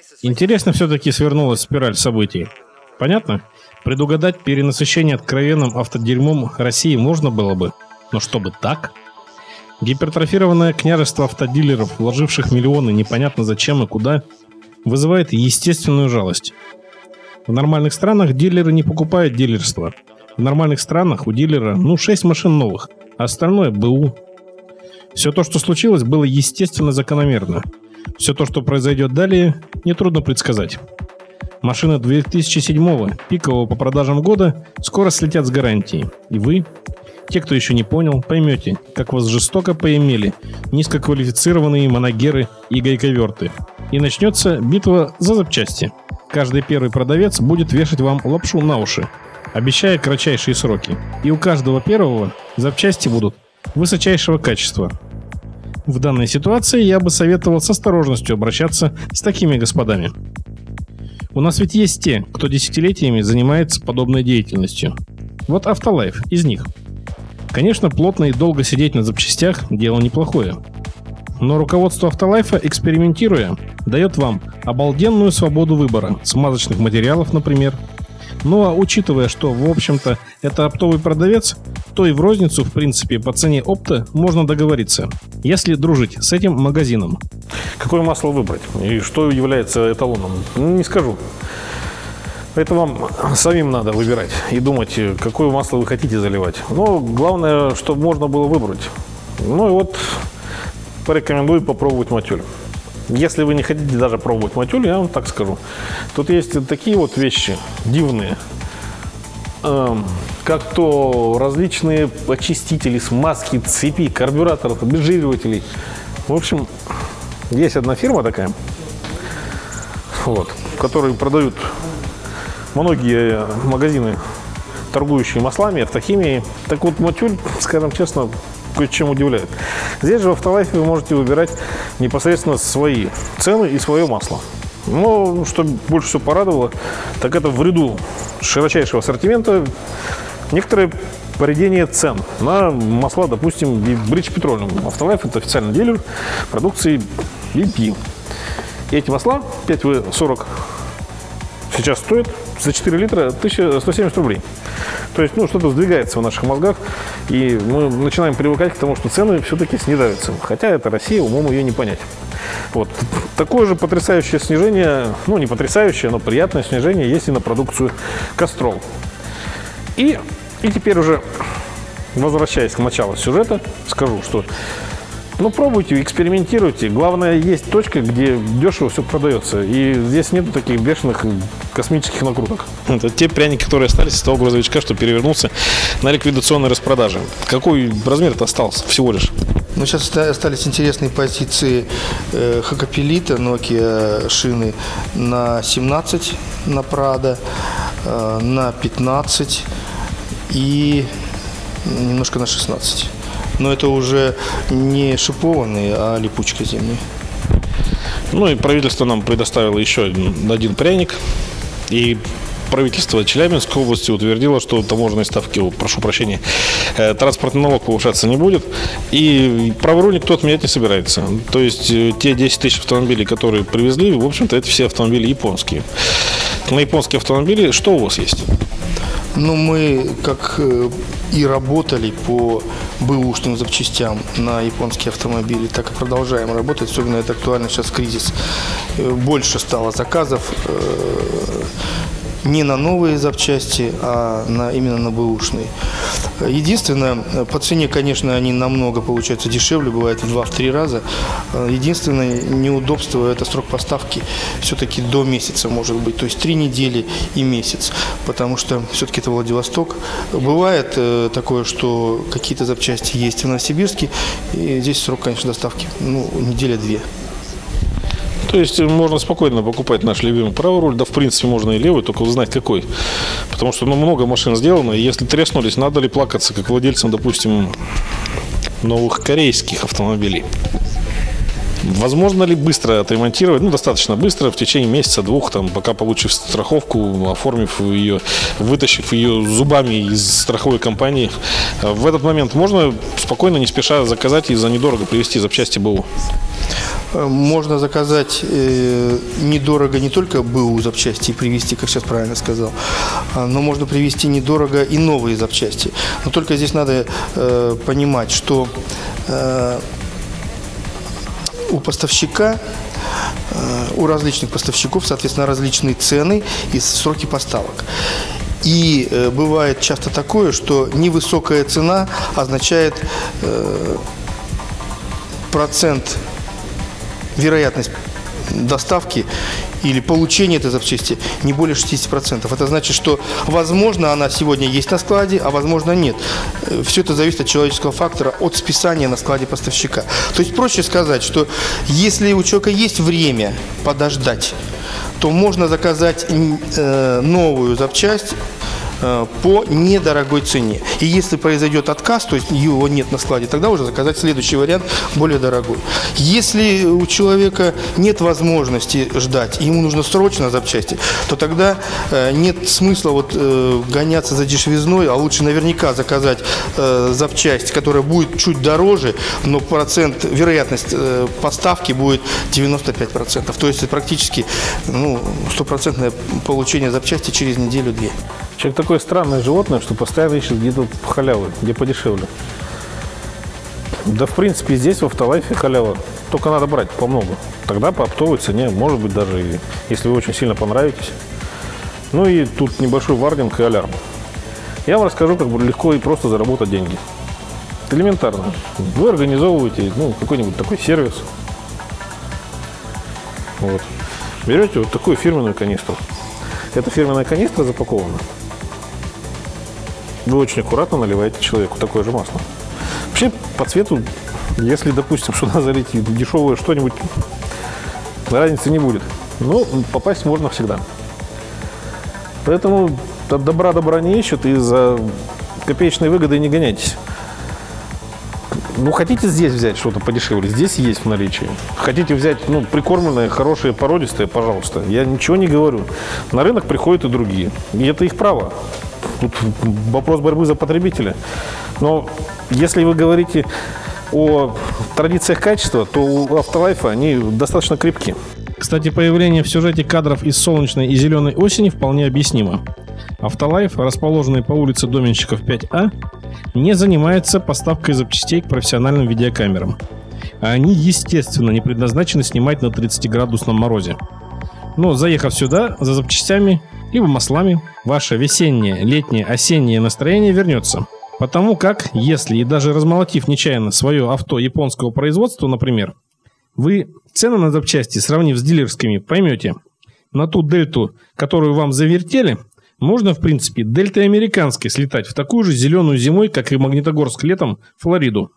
Интересно все-таки свернулась спираль событий. Понятно? Предугадать перенасыщение откровенным автодерьмом России можно было бы, но чтобы так? Гипертрофированное княжество автодилеров, вложивших миллионы непонятно зачем и куда, вызывает естественную жалость. В нормальных странах дилеры не покупают дилерство. В нормальных странах у дилера 6 машин новых, а остальное БУ. Все то, что случилось, было естественно закономерно. Все то, что произойдет далее, нетрудно предсказать. Машины 2007-го, пикового по продажам года, скоро слетят с гарантией. И вы, те, кто еще не понял, поймете, как вас жестоко поимели низкоквалифицированные манагеры и гайковерты. И начнется битва за запчасти. Каждый первый продавец будет вешать вам лапшу на уши, обещая кратчайшие сроки. И у каждого первого запчасти будут высочайшего качества. В данной ситуации я бы советовал с осторожностью обращаться с такими господами. У нас ведь есть те, кто десятилетиями занимается подобной деятельностью. Вот Автолайф из них. Конечно, плотно и долго сидеть на запчастях – дело неплохое. Но руководство Автолайфа, экспериментируя, дает вам обалденную свободу выбора смазочных материалов, например. Ну а учитывая, что, в общем-то, это оптовый продавец, то и в розницу, в принципе, по цене опта можно договориться, если дружить с этим магазином. Какое масло выбрать и что является эталоном, не скажу. Это вам самим надо выбирать и думать, какое масло вы хотите заливать. Но главное, чтобы можно было выбрать. Ну и вот порекомендую попробовать Матюль. Если вы не хотите даже пробовать Матюль, я вам так скажу. Тут есть такие вот вещи дивные, как то различные очистители, смазки, цепи, карбюраторов, обезжиривателей. В общем, есть одна фирма такая, которые продают многие магазины, торгующие маслами, автохимией. Так вот, Матюль, скажем честно, кое-чем удивляет. Здесь же в Автолайфе вы можете выбирать непосредственно свои цены и свое масло. Но что больше всего порадовало, так это в ряду широчайшего ассортимента некоторое поредение цен на масла, допустим, British Petroleum. Автолайф – это официальный дилер продукции BP. И эти масла 5В40 сейчас стоят за 4 литра 1170 рублей. То есть, что-то сдвигается в наших мозгах, и мы начинаем привыкать к тому, что цены все-таки снижаются. Хотя это Россия, умом ее не понять. Вот. Такое же потрясающее снижение, не потрясающее, но приятное снижение есть и на продукцию Castrol. И теперь уже, возвращаясь к началу сюжета, скажу, что пробуйте, экспериментируйте. Главное, есть точка, где дешево все продается. И здесь нет таких бешеных космических накруток. Это те пряники, которые остались с того грузовичка, что перевернулся на ликвидационной распродаже. Какой размер-то остался всего лишь? Сейчас остались интересные позиции Хакапелита, Nokia шины на 17 на Prado, на 15 и немножко на 16. Но это уже не шипованные, а липучка зимняя. И правительство нам предоставило еще один пряник. И правительство Челябинской области утвердило, что таможенные ставки, транспортный налог повышаться не будет. И праворуль никто отменять не собирается. То есть те 10 тысяч автомобилей, которые привезли, в общем-то, это все автомобили японские. На японские автомобили что у вас есть? Мы как и работали по бэушным запчастям на японские автомобили, так и продолжаем работать. Особенно это актуально сейчас в кризис. Больше стало заказов не на новые запчасти, а именно на бэушные. Единственное, по цене, конечно, они намного получаются дешевле, бывает в 2-3 раза. Единственное неудобство – это срок поставки все-таки до месяца может быть, то есть 3 недели и месяц, потому что все-таки это Владивосток. Бывает такое, что какие-то запчасти есть в Новосибирске, и здесь срок, конечно, доставки неделя-2. То есть можно спокойно покупать наш любимый правый руль, да в принципе можно и левый, только узнать какой. Потому что много машин сделано, и если треснулись, надо ли плакаться, как владельцам, допустим, новых корейских автомобилей. Возможно ли быстро отремонтировать? Достаточно быстро, в течение месяца-двух, пока получив страховку, оформив ее, вытащив ее зубами из страховой компании. В этот момент можно спокойно, не спеша заказать и за недорого привезти запчасти БУ. можно заказать недорого не только БУ запчасти и привезти, как сейчас правильно сказал, но можно привезти недорого и новые запчасти. Но только здесь надо понимать, что у поставщика, у различных поставщиков, соответственно, различные цены и сроки поставок. И бывает часто такое, что невысокая цена означает процент, вероятность доставки или получения этой запчасти не более 60%. Это значит, что, возможно, она сегодня есть на складе, а возможно, нет. Все это зависит от человеческого фактора, от списания на складе поставщика. То есть, проще сказать, что если у человека есть время подождать, то можно заказать новую запчасть по недорогой цене. И если произойдет отказ, то есть его нет на складе, тогда уже заказать следующий вариант, более дорогой. Если у человека нет возможности ждать, и ему нужно срочно запчасти, то тогда нет смысла гоняться за дешевизной, а лучше наверняка заказать запчасть, которая будет чуть дороже, но вероятность поставки будет 95%. То есть практически стопроцентное получение запчасти через неделю-две. Человек такое странное животное, что постоянно ищет где-то халявы, где подешевле. Да, в принципе, здесь в Автолайфе халява. Только надо брать по много. Тогда по оптовой цене, может быть, даже если вы очень сильно понравитесь. Ну и тут небольшой вардинг и алярм. Я вам расскажу, как легко и просто заработать деньги. Элементарно. Вы организовываете какой-нибудь такой сервис. Вот. Берете вот такую фирменную канистру. Эта фирменная канистра запакована. Вы очень аккуратно наливаете человеку такое же масло. Вообще, по цвету, если, допустим, сюда залить дешевое что-нибудь, разницы не будет. Но попасть можно всегда. Поэтому от добра не ищут, и за копеечной выгодой не гоняйтесь. Хотите здесь взять что-то подешевле, здесь есть в наличии. Хотите взять, прикормленное, хорошее, породистое, пожалуйста. Я ничего не говорю. На рынок приходят и другие. И это их право. Тут вопрос борьбы за потребителя. Но если вы говорите о традициях качества, то у Автолайфа они достаточно крепки. Кстати, появление в сюжете кадров из солнечной и зеленой осени вполне объяснимо. Автолайф, расположенный по улице Доменщиков 5А, не занимается поставкой запчастей к профессиональным видеокамерам. А они, естественно, не предназначены снимать на 30-градусном морозе. Но, заехав сюда за запчастями, либо маслами, ваше весеннее, летнее, осеннее настроение вернется. Потому как, если и даже размолотив нечаянно свое авто японского производства, например, вы цены на запчасти, сравнив с дилерскими, поймете, на ту дельту, которую вам завертели, можно, в принципе, дельтой американской слетать в такую же зеленую зимой, как и Магнитогорск летом, Флориду.